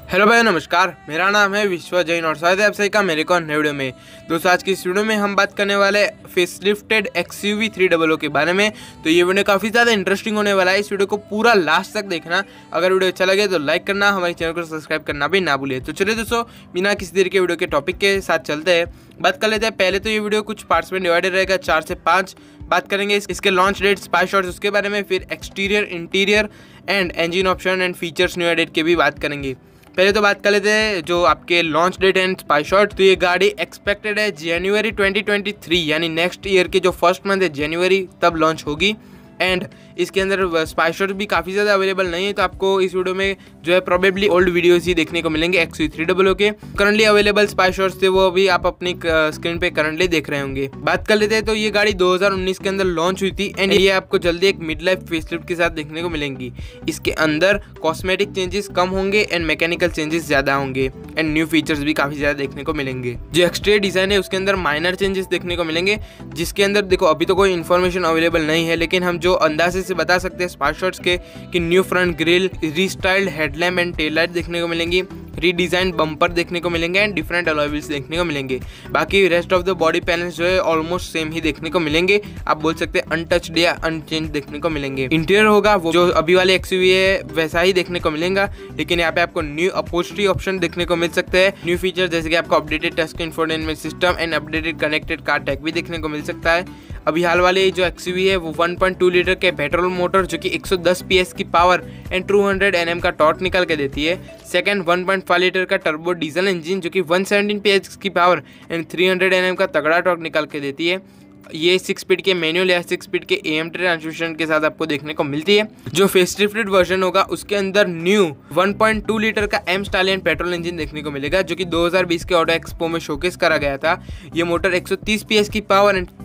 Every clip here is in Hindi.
हेलो भाई नमस्कार, मेरा नाम है विश्व जैन और स्वागत है आप सभी का मेरे को नए वीडियो में। दोस्तों आज की इस वीडियो में हम बात करने वाले फेसलिफ्टेड XUV 300 के बारे में। तो ये वीडियो काफ़ी ज़्यादा इंटरेस्टिंग होने वाला है, इस वीडियो को पूरा लास्ट तक देखना। अगर वीडियो अच्छा लगे तो लाइक करना, हमारे चैनल को सब्सक्राइब करना भी ना भूलिए। तो चलिए दोस्तों बिना किसी देर के वीडियो के टॉपिक के साथ चलते हैं, बात कर लेते हैं। पहले तो ये वीडियो कुछ पार्ट्स में डिवाइडेड रहेगा, 4 से 5 बात करेंगे इसके लॉन्च डेट, स्पाई शॉट्स उसके बारे में, फिर exterior, interior and engine option and features new added के भी बात करेंगे। पहले तो बात कर लेते हैं जो आपके launch date and spy shot. तो ये गाड़ी एक्सपेक्टेड है जनवरी 2023 यानी नेक्स्ट ईयर के जो फर्स्ट मंथ है जनवरी तब लॉन्च होगी। एंड इसके अंदर स्पाई शॉट भी काफ़ी ज़्यादा अवेलेबल नहीं है, तो आपको इस वीडियो में जो है प्रोबेबली ओल्ड वीडियोस ही देखने को मिलेंगे XUV 300 के। करंटली अवेलेबल स्पाई शॉट्स थे वो अभी आप अपनी स्क्रीन पे करंटली देख रहे होंगे। बात कर लेते हैं तो ये गाड़ी 2019 के अंदर लॉन्च हुई थी एंड ये आपको जल्दी एक मिड लाइफ फेसलिफ्ट के साथ देखने को मिलेंगी। इसके अंदर कॉस्मेटिक चेंजेस कम होंगे एंड मैकेनिकल चेंजेस ज़्यादा होंगे एंड न्यू फीचर्स भी काफ़ी ज़्यादा देखने को मिलेंगे। जो एक्सटीरियर डिज़ाइन है उसके अंदर माइनर चेंजेस देखने को मिलेंगे, जिसके अंदर देखो अभी तो कोई इन्फॉर्मेशन अवेलेबल नहीं है, लेकिन हम जो अंदाजे से बता सकते हैं स्पाई शॉट्स के कि new front grille, restyled headlamp and tail light देखने को मिलेंगी, रीडिजाइन बम्पर देखने को मिलेंगे एंड डिफरेंट अलॉय व्हील्स देखने को मिलेंगे। बाकी rest of the body panels जो है ऑलमोस्ट सेम ही देखने को मिलेंगे, आप बोल सकते हैं अनटच्ड या अनचेंज देखने को मिलेंगे। इंटीरियर होगा वो जो अभी वाले XUV है वैसा ही देखने को मिलेगा, लेकिन यहाँ पे आपको न्यू अपहोल्स्ट्री ऑप्शन देखने को मिल सकते हैं। न्यू फीचर जैसे कि आपको updated touch screen infotainment system and updated connected car tag भी देखने को मिल सकता है। अभी हाल वाले जो XUV है वो 1.2 लीटर के पेट्रोल मोटर जो कि 110 PS की पावर एंड 200 Nm का टॉर्क निकाल के देती है। सेकंड 1.5 लीटर का टर्बो डीजल इंजन जो कि 117 PS की पावर एंड 300 Nm का तगड़ा टॉर्क निकाल के देती है। ये 6 स्पीड के मैनुअल या 6 स्पीड के AM ट्रांसमिशन के साथ आपको देखने को मिलती है। जो फेसलिफ्टेड वर्जन होगा उसके अंदर न्यू 1.2 लीटर का M स्टालियन पेट्रोल इंजन देखने को मिलेगा, जो कि 2020 के ऑटो एक्सपो में शोकेस करा गया था। ये मोटर 130 PS की पावर एंड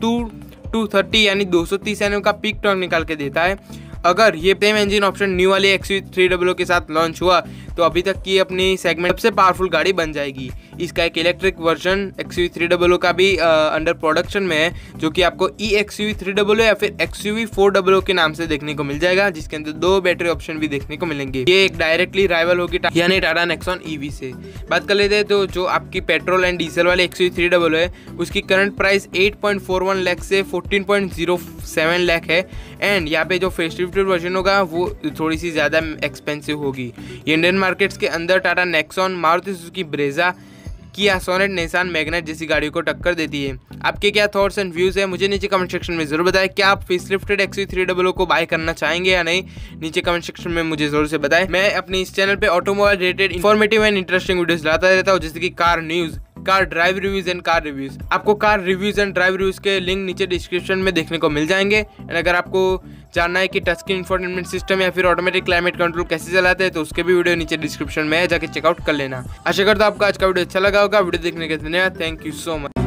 230 यानी 230 Nm का पीक टॉर्क निकाल के देता है। अगर ये सेम इंजन ऑप्शन न्यू वाले XUV 300 के साथ लॉन्च हुआ तो अभी तक की अपनी सेगमेंट सबसे पावरफुल गाड़ी बन जाएगी। इसका एक इलेक्ट्रिक वर्जन XUV 300 का भी अंडर प्रोडक्शन में है, जो कि आपको eXUV 300 या फिर XUV 400 के नाम से देखने को मिल जाएगा, जिसके अंदर 2 बैटरी ऑप्शन भी देखने को मिलेंगे। ये एक डायरेक्टली राइवल होगी यानी टाटा नेक्सॉन EV से। बात कर लेते हैं तो जो आपकी पेट्रोल एंड डीजल वाले XUV 300 है उसकी करंट प्राइस 8.41 लाख से 14.07 लाख है एंड यहाँ पे जो फेसलिफ्टेड वर्जन होगा वो थोड़ी सी ज़्यादा एक्सपेंसिव होगी। ये इंडियन मार्केट्स के अंदर Tata Nexon, Maruti Suzuki Brezza, Kia Sonet, Nissan Magnite जैसी गाड़ियों को टक्कर देती है। आपके क्या थॉट्स एंड व्यूज़ है मुझे नीचे कमेंट सेक्शन में जरूर बताएं। क्या आप फेसलिफ्टेड XUV 300 को बाय करना चाहेंगे या नहीं, नीचे कमेंट सेक्शन में मुझे जरूर से बताएं। मैं अपने इस चैनल पे automobile related informative and interesting videos लाता रहता हूँ, जैसे कि car news, car drive reviews and car reviews. आपको car reviews and drive reviews के लिंक नीचे डिस्क्रिप्शन में देखने को मिल जाएंगे। एंड अगर आपको जानना है कि टच स्क्रीन इंफोटेनमेंट सिस्टम या फिर ऑटोमेटिक क्लाइमेट कंट्रोल कैसे चलाते हैं तो उसके भी वीडियो नीचे डिस्क्रिप्शन में है, जाके चेकआउट कर लेना। आशा करता हूं आपको आज का वीडियो अच्छा लगा होगा। वीडियो देखने के लिए धन्यवाद, थैंक यू सो मच।